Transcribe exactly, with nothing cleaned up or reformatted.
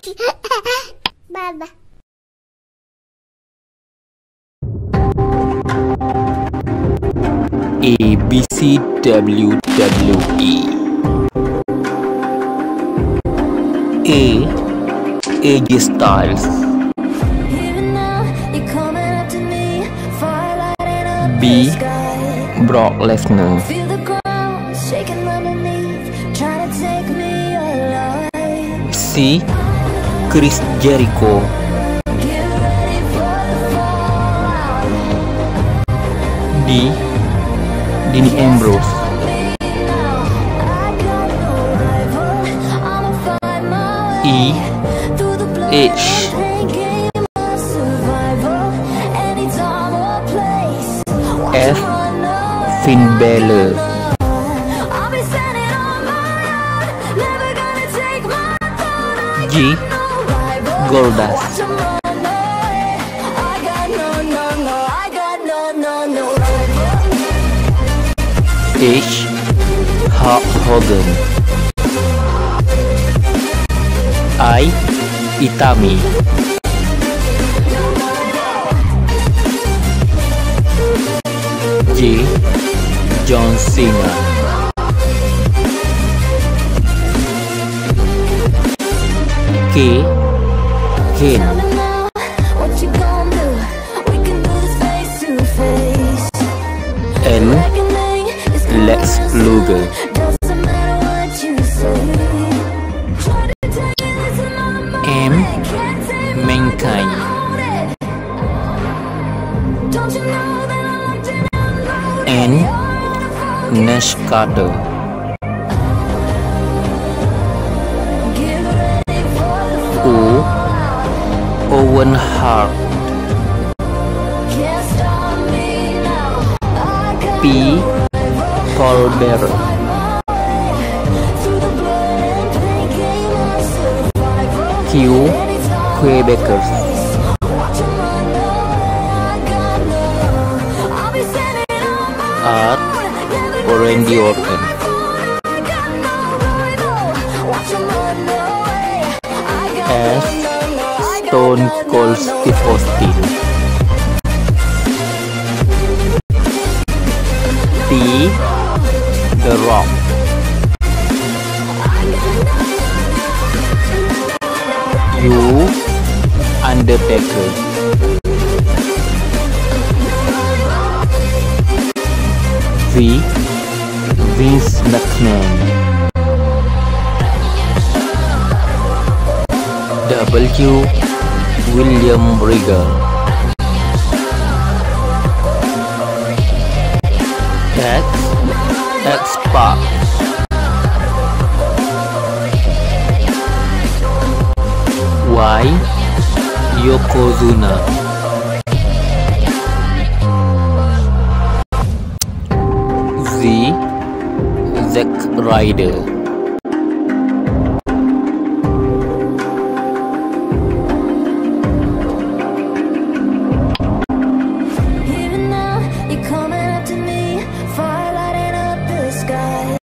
Bye-bye. A B C W W E. A. A J Styles. B. Brock Lesnar. C. Chris Jericho. D. Dean Ambrose. E. H. F. Finn Bálor. G. Goldust. H. Hulk Hogan. I. Itami. J. John Cena. K. Kane. N. Lex Luger. M. Mankind. N. Nash Carter. O. Owen Hart. P. Paul Bearer. Q. Quebecers. R. Randy Orton. S. Stone Cold Steve Austin. T. The Rock. U. Undertaker. V. Vince McMahon. W. William Regal. X. X-Pac. Y. Yokozuna. Z. Zack Ryder.